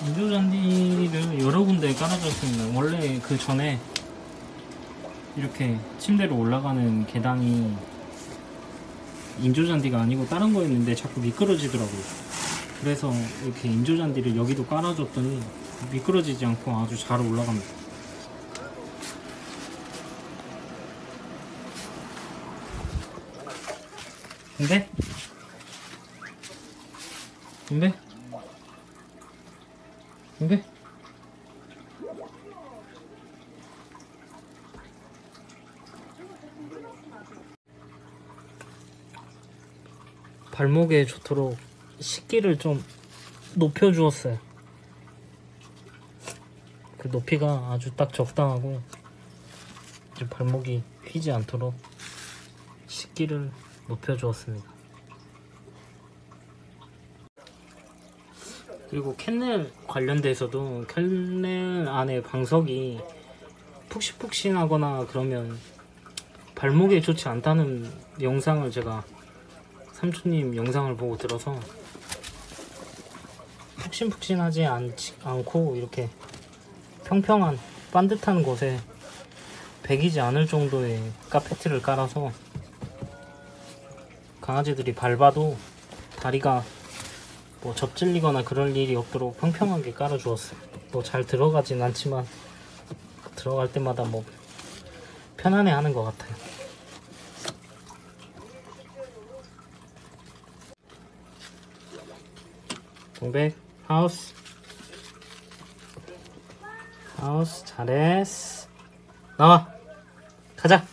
인조잔디를 여러 군데 깔아줬습니다. 원래 그 전에 이렇게 침대로 올라가는 계단이 인조잔디가 아니고 다른 거였는데 자꾸 미끄러지더라고요. 그래서 이렇게 인조잔디를 여기도 깔아줬더니 미끄러지지 않고 아주 잘 올라갑니다. 근데? 근데? 근데? 발목에 좋도록 식기를 좀 높여 주었어요. 그 높이가 아주 딱 적당하고 이제 발목이 휘지 않도록 식기를 높여 주었습니다. 그리고 캔넬 관련돼서도 캔넬 안에 방석이 푹신푹신하거나 그러면 발목에 좋지 않다는 영상을 제가 삼촌님 영상을 보고 들어서 푹신푹신하지 않고 이렇게 평평한 반듯한 곳에 배기지 않을 정도의 카페트를 깔아서 강아지들이 밟아도 다리가 뭐 접질리거나 그럴 일이 없도록 평평하게 깔아 주었어요. 뭐 잘 들어가진 않지만 들어갈 때마다 뭐 편안해 하는 것 같아요. 동백 하우스 잘했어. 나와 가자.